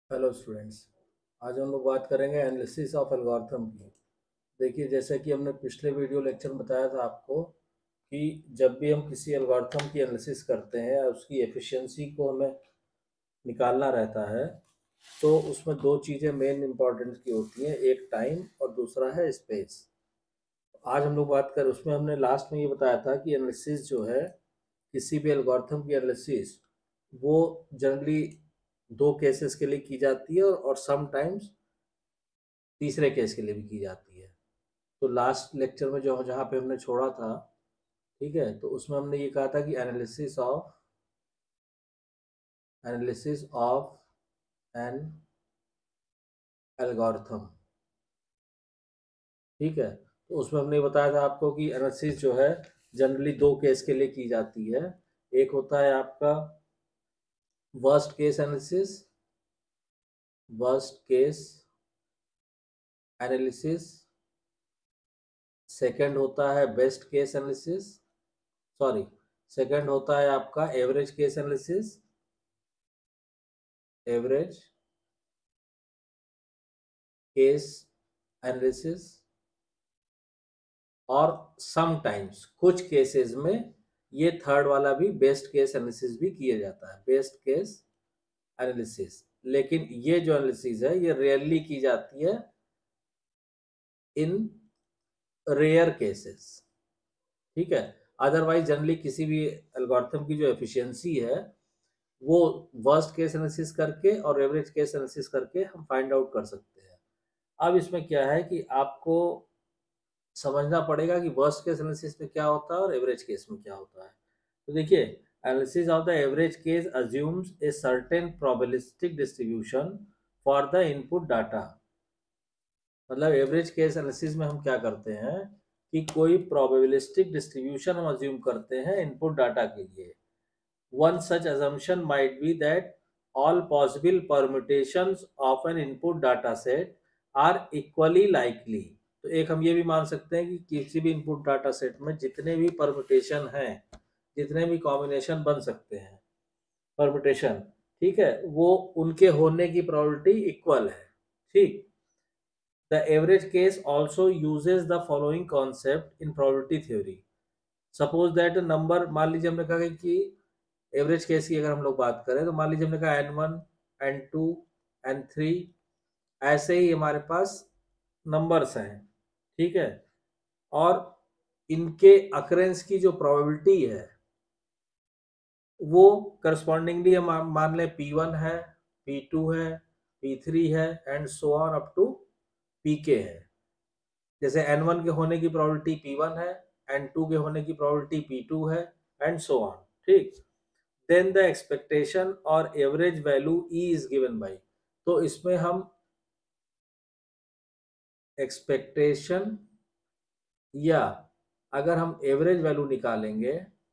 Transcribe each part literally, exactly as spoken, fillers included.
Hello students. आज हम लोग बात करेंगे एनालिसिस ऑफ एल्गोरिथम की। देखिए, जैसे कि हमने पिछले वीडियो लेक्चर में बताया था आपको कि जब भी हम किसी एल्गोरिथम की एनालिसिस करते हैं और उसकी एफिशिएंसी को हमें निकालना रहता है, तो उसमें दो चीज़ें मेन इंपॉर्टेंस की होती हैं, एक टाइम और दूसरा है स्पेस। आज हम लोग बात कर उसमें हमने लास्ट में ये बताया था कि एनालिसिस जो है, किसी भी एल्गोरिथम की एनालिसिस, वो जनरली दो केसेस के लिए की जाती है और सम टाइम्स तीसरे केस के लिए भी की जाती है। तो लास्ट लेक्चर में जो जहाँ पे हमने छोड़ा था, ठीक है, तो उसमें हमने ये कहा था कि analysis of analysis of an algorithm, ठीक है। तो उसमें हमने बताया था आपको कि एनालिसिस जो है जनरली दो केस के लिए की जाती है। एक होता है आपका worst case analysis worst case analysis second होता है best case analysis sorry second होता है आपका average case analysis average case analysis और समटाइम्स कुछ केसेस में ये थर्ड वाला भी बेस्ट केस एनालिसिस भी किया जाता है, बेस्ट केस एनालिसिस। लेकिन ये जो एनालिसिस है ये रेयरली की जाती है इन रेयर केसेस, ठीक है। अदरवाइज जनरली किसी भी एल्गोरिथम की जो एफिशिएंसी है वो वर्स्ट केस एनालिसिस करके और एवरेज केस एनालिसिस करके हम फाइंड आउट कर सकते हैं। अब इसमें क्या है कि आपको समझना पड़ेगा कि वर्स्ट केस एनालिसिस में क्या होता है और एवरेज केस में क्या होता है। तो देखिए, analysis of the average case assumes a certain probabilistic distribution for the input data. मतलब एवरेज केस एनालिसिस में हम क्या करते हैं कि कोई प्रोबेबिलिस्टिक डिस्ट्रीब्यूशन हम अज्यूम करते हैं इनपुट डाटा के लिए। One such assumption might be that all possible permutations of an input data set are equally likely। तो एक हम ये भी मान सकते हैं कि किसी भी इनपुट डाटा सेट में जितने भी परम्यूटेशन हैं, जितने भी कॉम्बिनेशन बन सकते हैं, परम्यूटेशन, ठीक है, वो उनके होने की प्रोबेबिलिटी इक्वल है, ठीक। The average case also uses the following concept in probability theory. Suppose that number, मान लीजिए हमने कहा कि एवरेज केस की अगर हम लोग बात करें तो मान लीजिए हमने कहा n one n two n three, ऐसे ही हमारे पास नंबर्स हैं, ठीक है। और इनके अकरेंस की जो प्रोबेबिलिटी है वो करस्पॉन्डिंगली हम मान लें पी वन है, पी टू है, पी थ्री है and so on up to p k है। जैसे एन वन के होने की प्रोबेबिलिटी पी वन है, एन टू के होने की प्रोबेबिलिटी पी टू है एंड सो ऑन, ठीक। देन द एक्सपेक्टेशन और average value E is given by. तो इसमें हम एक्सपेक्टेशन या अगर हम एवरेज वैल्यू निकालेंगे,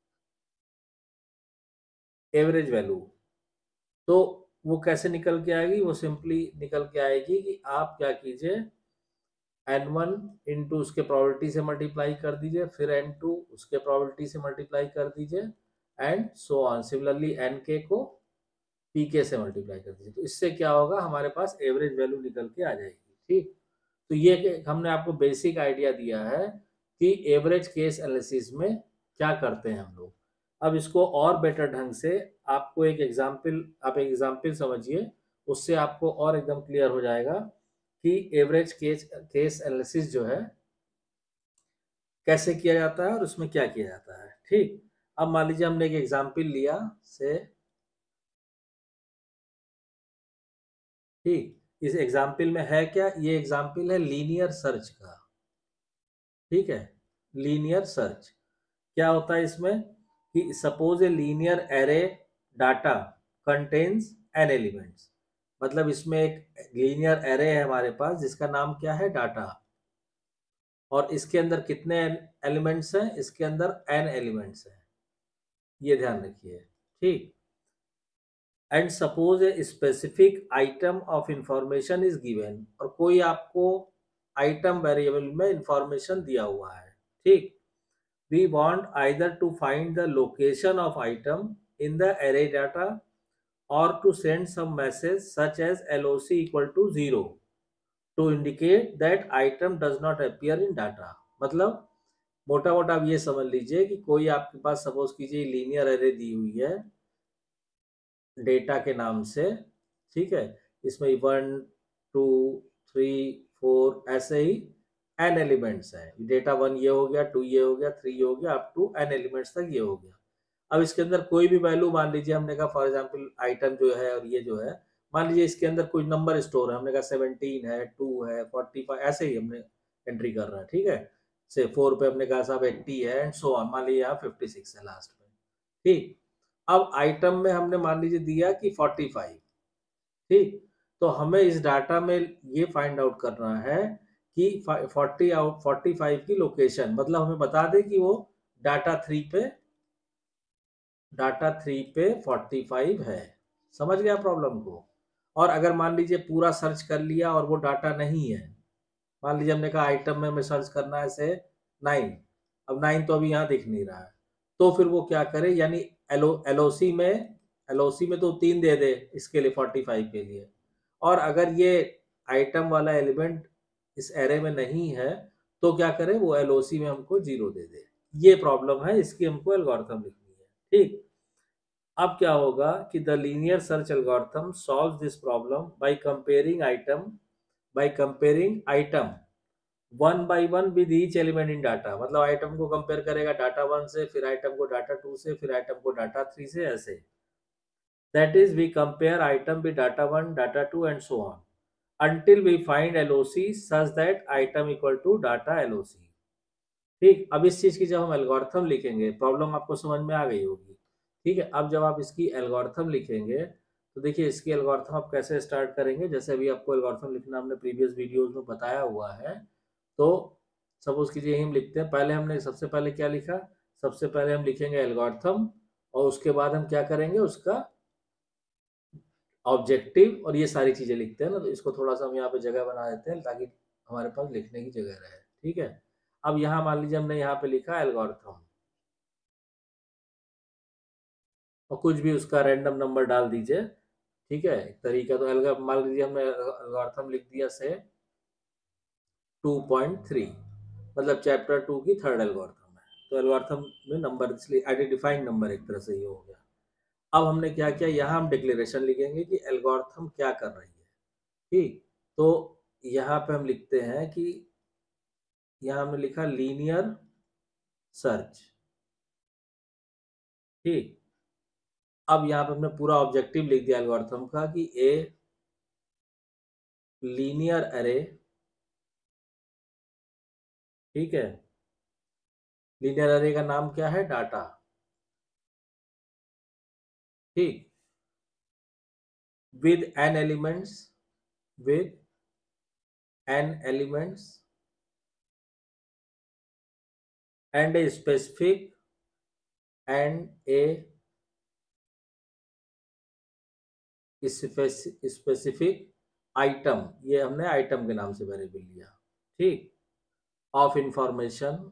एवरेज वैल्यू, तो वो कैसे निकल के आएगी? वो सिंपली निकल के आएगी कि आप क्या कीजिए, एन वन इंटू उसके प्रोबेबिलिटी से मल्टीप्लाई कर दीजिए, फिर एन टू उसके प्रोबेबिलिटी से मल्टीप्लाई कर दीजिए and so on. Similarly n k को पी के से मल्टीप्लाई कर दीजिए। तो इससे क्या होगा, हमारे पास एवरेज वैल्यू निकल के आ जाएगी, ठीक। तो ये हमने आपको बेसिक आइडिया दिया है कि एवरेज केस एनालिसिस में क्या करते हैं हम लोग। अब इसको और बेटर ढंग से आपको एक एग्जाम्पल, आप एक एग्जाम्पल समझिए, उससे आपको और एकदम क्लियर हो जाएगा कि एवरेज केस केस एनालिसिस जो है कैसे किया जाता है और उसमें क्या किया जाता है, ठीक। अब मान लीजिए हमने एक एग्जाम्पल लिया से, ठीक। इस एग्जाम्पल में है क्या, ये एग्जाम्पल है लीनियर सर्च का, ठीक है। लीनियर सर्च क्या होता है इसमें कि suppose a linear array data contains n elements. मतलब इसमें एक लीनियर एरे है हमारे पास जिसका नाम क्या है, डाटा, और इसके अंदर कितने एलिमेंट्स हैं, इसके अंदर एन एलिमेंट्स हैं, ये ध्यान रखिए, ठीक। And suppose a specific item of information is given, और कोई आपको आइटम वेरिएबल में इंफॉर्मेशन दिया हुआ है, ठीक। We want either to find the location of item in the array data or to send some message such as L O C equal to zero to indicate that item does not appear in data। मतलब मोटा मोटा आप ये समझ लीजिए कि कोई आपके पास सपोज कीजिए लीनियर एरे दी हुई है डेटा के नाम से, ठीक है, इसमें वन टू थ्री फोर ऐसे ही एन एलिमेंट्स हैं। डेटा वन ये हो गया, टू ये हो गया, थ्री ये हो गया, अप टू एन एलिमेंट्स तक ये हो गया। अब इसके अंदर कोई भी वैल्यू मान लीजिए, हमने कहा फॉर एग्जांपल आइटम जो है और ये जो है, मान लीजिए इसके अंदर कोई नंबर स्टोर है, हमने कहा सेवनटीन है, टू है, फोर्टी फाइव, ऐसे ही हमने एंट्री कर रहा है, ठीक है। से फोर पे हमने कहा साहब एट्टी है एंड सो ऑन, मान लीजिए यहाँ फिफ्टी सिक्स है लास्ट में, ठीक। अब आइटम में हमने मान लीजिए दिया कि फोर्टी फाइव, ठीक। तो हमें इस डाटा में ये फाइंड आउट करना है कि फोर्टी आउट फोर्टी फाइव की लोकेशन, मतलब हमें बता दे कि वो डाटा थ्री पे डाटा थ्री पे फोर्टी फाइव है। समझ गया प्रॉब्लम को। और अगर मान लीजिए पूरा सर्च कर लिया और वो डाटा नहीं है, मान लीजिए हमने कहा आइटम में हमें सर्च करना है से नाइन, अब नाइन तो अभी यहाँ दिख नहीं रहा है, तो फिर वो क्या करे, यानी एलओ एलओसी में एलओसी में तो तीन दे दे इसके लिए फोर्टी फाइव के लिए, और अगर ये आइटम वाला एलिमेंट इस एरे में नहीं है तो क्या करे, वो एलओसी में हमको जीरो दे दे। ये प्रॉब्लम है, इसकी हमको एल्गोरिथम लिखनी है, ठीक। अब क्या होगा कि the linear search algorithm solves this problem by comparing item by comparing item one by one with each element in data. मतलब आइटम को कंपेयर करेगा डाटा वन से, फिर आइटम को डाटा टू से, फिर आइटम को डाटा थ्री से, ऐसे। That is we compare item with data one, data two and so on until we find L O C such that item equal to data L O C। ठीक, अब इस चीज की जब हम एल्गोरिथम लिखेंगे, प्रॉब्लम आपको समझ में आ गई होगी, ठीक है। अब जब आप इसकी एल्गोरिथम लिखेंगे तो देखिए इसकी एल्गोरिथम आप कैसे स्टार्ट करेंगे। जैसे अभी आपको एल्गोरिथम लिखना हमने प्रीवियस वीडियोस में बताया हुआ है, तो सपोज कीजिए हम लिखते हैं, पहले हमने सबसे पहले क्या लिखा, सबसे पहले हम लिखेंगे एल्गोरिथम, और उसके बाद हम क्या करेंगे, उसका ऑब्जेक्टिव और ये सारी चीजें लिखते हैं ना। तो इसको थोड़ा सा हम यहाँ पे जगह बना देते हैं ताकि हमारे पास लिखने की जगह रहे, ठीक है। अब यहाँ मान लीजिए हमने यहाँ पे लिखा एल्गोरिथम, और कुछ भी उसका रैंडम नंबर डाल दीजिए, ठीक है, एक तरीका। तो एल्गा मान लीजिए हमने एल्गोरिथम लिख दिया से टू पॉइंट थ्री, मतलब चैप्टर टू की थर्ड एल्गोरिथम है। तो एल्गोरिथम में नंबर इसलिए आइडेंटिफाइंग नंबर एक तरह से ये हो गया। अब हमने क्या किया, यहाँ हम डिक्लेरेशन लिखेंगे कि एल्गोरिथम क्या कर रही है, ठीक। तो यहाँ पे हम लिखते हैं कि यहाँ हमने लिखा लीनियर सर्च, ठीक। अब यहाँ पे हमने पूरा ऑब्जेक्टिव लिख दिया एल्गोरिथम का कि ए लीनियर एरे, ठीक है, लीनियर एरे का नाम क्या है, डाटा, ठीक, with n elements with n elements and a specific and a specific item, ये हमने आइटम के नाम से वेरिएबल लिया, ठीक, ऑफ इंफॉर्मेशन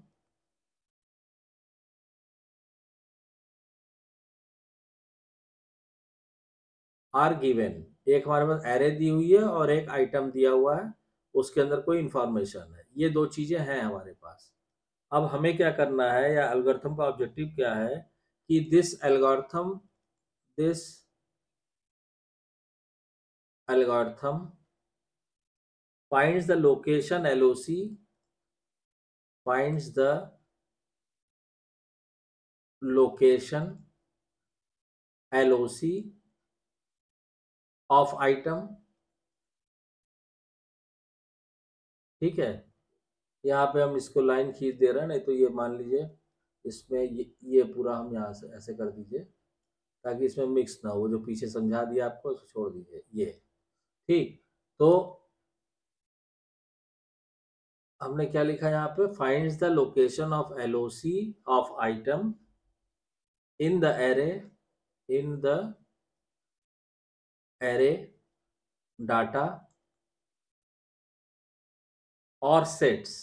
आर गिवन। एक हमारे पास एरे दी हुई है और एक आइटम दिया हुआ है, उसके अंदर कोई इंफॉर्मेशन है, ये दो चीजें हैं हमारे पास। अब हमें क्या करना है, या एल्गोरिथम का ऑब्जेक्टिव क्या है कि this algorithm this algorithm finds the location L O C finds the location L O C of item, ठीक है। यहाँ पे हम इसको लाइन खींच दे रहे हैं, नहीं तो ये मान लीजिए इसमें ये, ये पूरा हम यहाँ से ऐसे कर दीजिए ताकि इसमें मिक्स ना हो। जो पीछे समझा दिया आपको उसको छोड़ दीजिए, ये, ठीक। तो हमने क्या लिखा यहाँ पे, finds the location of L O C of item in the array in the array data और सेट्स।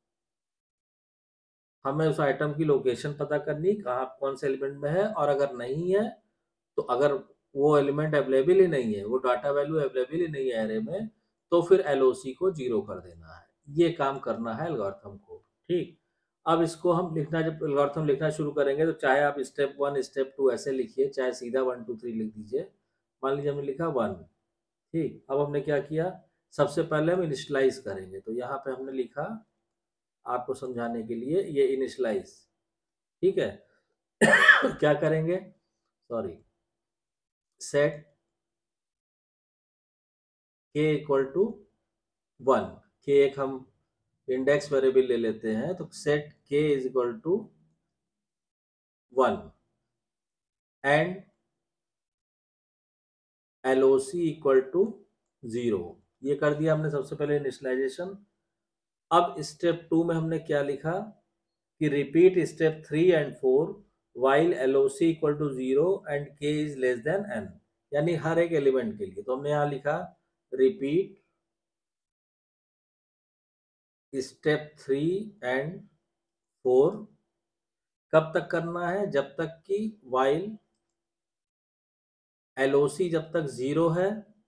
हमें उस आइटम की लोकेशन पता करनी, कहाँ कौन से एलिमेंट में है, और अगर नहीं है तो अगर वो एलिमेंट अवेलेबल ही नहीं है, वो डाटा वैल्यू अवेलेबल ही नहीं है एरे में, तो फिर एलओसी को जीरो कर देना है। ये काम करना है एल्गोरिथम को। ठीक, अब इसको हम लिखना, जब एल्गोरिथम लिखना शुरू करेंगे तो चाहे आप स्टेप वन स्टेप टू ऐसे लिखिए, चाहे सीधा वन टू थ्री लिख दीजिए। मान लीजिए हमने लिखा वन। ठीक, अब हमने क्या किया, सबसे पहले हम इनिशियलाइज करेंगे, तो यहाँ पे हमने लिखा आपको समझाने के लिए ये इनिशियलाइज। ठीक है क्या करेंगे, sorry, set k equal to one. के एक हम इंडेक्स वेरिएबल ले लेते हैं, तो set K is equal to one and LOC equal to zero. ये कर दिया हमने सबसे पहले इनिशियलाइजेशन। अब स्टेप टू में हमने क्या लिखा कि repeat step three and four while LOC equal to zero and K is less than N, यानी हर एक एलिमेंट के लिए। तो हमने यहाँ लिखा repeat step three and four, कब तक करना है, जब तक कि वाइल एलओसी जब तक जीरो है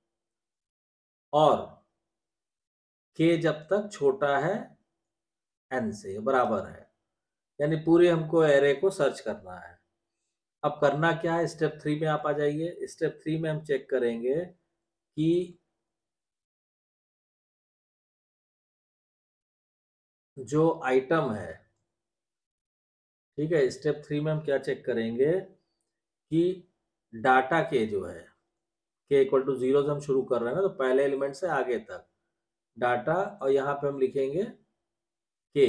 और के जब तक छोटा है एन से, बराबर है, यानी पूरे हमको एरे को सर्च करना है। अब करना क्या है, स्टेप थ्री में आप आ जाइए। स्टेप थ्री में हम चेक करेंगे कि जो आइटम है, ठीक है, स्टेप थ्री में हम क्या चेक करेंगे कि डाटा के जो है, के इक्वल टू जीरो से हम शुरू कर रहे हैं ना, तो पहले एलिमेंट से आगे तक डाटा, और यहाँ पे हम लिखेंगे के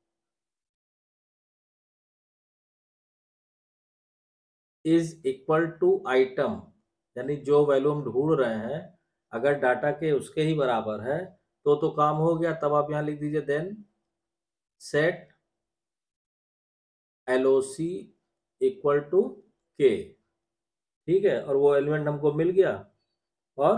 इज इक्वल टू आइटम, यानी जो वैल्यू हम ढूंढ रहे हैं अगर डाटा के उसके ही बराबर है तो तो काम हो गया। तब आप यहाँ लिख दीजिए then set LOC equal to K. ठीक है, और वो एलिमेंट हमको मिल गया, और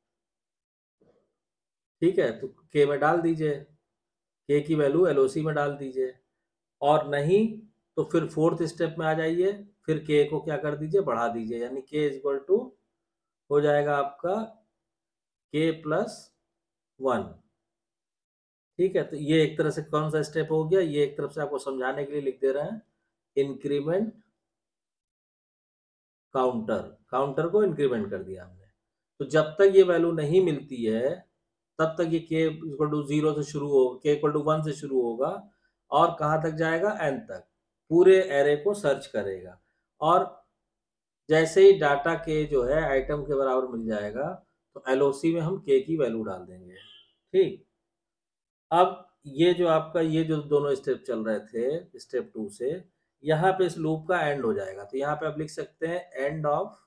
ठीक है, तो के में डाल दीजिए, के की वैल्यू एलओसी में डाल दीजिए। और नहीं तो फिर फोर्थ स्टेप में आ जाइए, फिर के को क्या कर दीजिए, बढ़ा दीजिए, यानी के इज इक्वल टू हो जाएगा आपका के प्लस वन। ठीक है, तो ये एक तरह से कौन सा स्टेप हो गया, ये एक तरफ से आपको समझाने के लिए लिख दे रहे हैं, इंक्रीमेंट काउंटर। काउंटर को इंक्रीमेंट कर दिया हमने। तो जब तक ये वैल्यू नहीं मिलती है तब तक ये के इक्वल टू जीरो से शुरू होगा, के इक्वल टू वन से शुरू होगा, और कहाँ तक जाएगा, एन तक, पूरे एरे को सर्च करेगा। और जैसे ही डाटा के जो है आइटम के बराबर मिल जाएगा तो एलओसी में हम के की वैल्यू डाल देंगे। ठीक, अब ये जो आपका ये जो दोनों स्टेप चल रहे थे स्टेप टू से, यहाँ पे इस लूप का एंड हो जाएगा। तो यहाँ पे आप लिख सकते हैं end of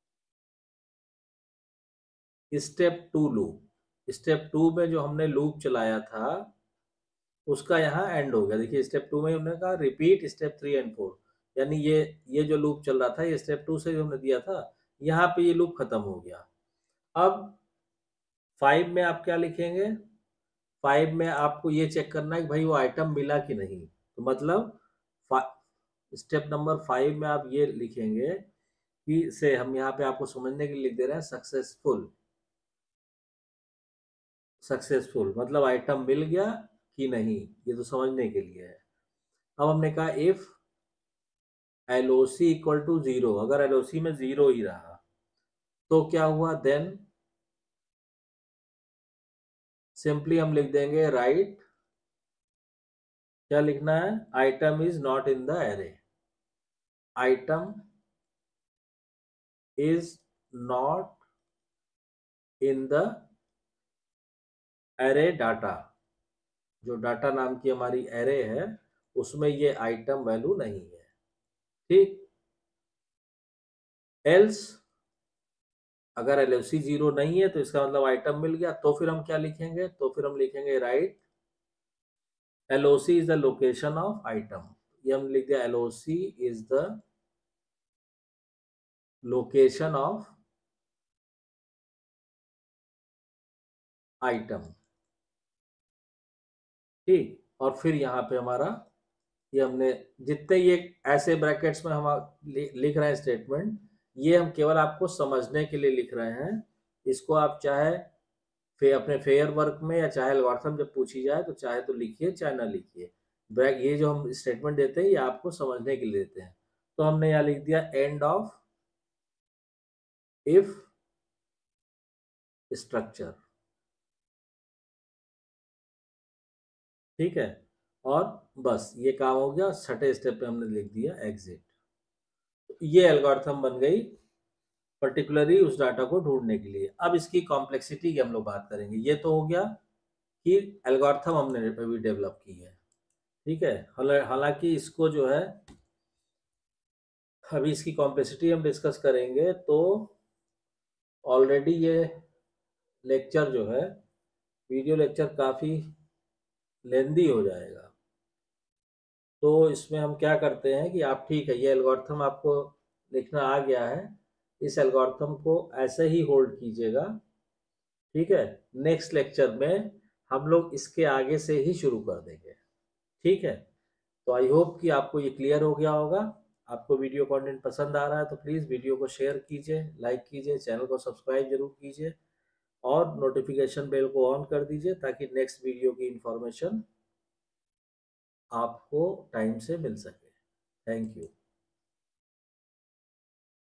step two loop. Step two में जो हमने लूप चलाया था उसका यहाँ एंड हो गया। देखिए स्टेप टू में हमने कहा repeat step three and four, यानी ये ये जो लूप चल रहा था ये स्टेप टू से जो हमने दिया था, यहाँ पे ये लूप खत्म हो गया। अब फाइव में आप क्या लिखेंगे, फाइव में आपको ये चेक करना है कि भाई वो आइटम मिला कि नहीं। तो मतलब स्टेप नंबर फाइव में आप ये लिखेंगे कि से हम यहाँ पे आपको समझने के लिए लिख दे रहे हैं सक्सेसफुल। सक्सेसफुल मतलब आइटम मिल गया कि नहीं, ये तो समझने के लिए है। अब हमने कहा if LOC equal to zero, अगर एलओसी में जीरो ही रहा तो क्या हुआ, देन सिंपली हम लिख देंगे राइट, क्या लिखना है, item is not in the array. Item is not in the array data, जो डाटा नाम की हमारी एरे है उसमें ये आइटम वैल्यू नहीं है। ठीक, एल्स अगर एलओसी जीरो नहीं है तो इसका मतलब आइटम मिल गया, तो फिर हम क्या लिखेंगे, तो फिर हम लिखेंगे right LOC is the location of item. ये हम लिख दिया LOC is the location of item. ठीक, और फिर यहाँ पे हमारा ये हमने जितने ये ऐसे ब्रैकेट्स में हम लिख रहे हैं स्टेटमेंट, ये हम केवल आपको समझने के लिए लिख रहे हैं। इसको आप चाहे फे अपने फेयर वर्क में या चाहे एल्गोरिथम जब पूछी जाए तो चाहे तो लिखिए चाहे ना लिखिए। ब्रैक ये जो हम स्टेटमेंट देते हैं ये आपको समझने के लिए देते हैं। तो हमने यहाँ लिख दिया एंड ऑफ इफ स्ट्रक्चर, ठीक है। और बस ये काम हो गया। छठे स्टेप पे हमने लिख दिया एग्जिट। ये एल्गोरिथम बन गई पर्टिकुलरली उस डाटा को ढूंढने के लिए। अब इसकी कॉम्प्लेक्सिटी की हम लोग बात करेंगे। ये तो हो गया कि एल्गोरिथम हमने अभी डेवलप की है, ठीक है। हालांकि इसको जो है अभी इसकी कॉम्प्लेक्सिटी हम डिस्कस करेंगे तो ऑलरेडी ये लेक्चर जो है वीडियो लेक्चर काफ़ी लेंदी हो जाएगा। तो इसमें हम क्या करते हैं कि आप ठीक है ये एल्गोरिथम आपको लिखना आ गया है, इस एल्गोरिथम को ऐसे ही होल्ड कीजिएगा, ठीक है। नेक्स्ट लेक्चर में हम लोग इसके आगे से ही शुरू कर देंगे, ठीक है। तो आई होप कि आपको ये क्लियर हो गया होगा। आपको वीडियो कंटेंट पसंद आ रहा है तो प्लीज़ वीडियो को शेयर कीजिए, लाइक कीजिए, चैनल को सब्सक्राइब जरूर कीजिए और नोटिफिकेशन बेल को ऑन कर दीजिए ताकि नेक्स्ट वीडियो की इंफॉर्मेशन आपको टाइम से मिल सके। Thank you.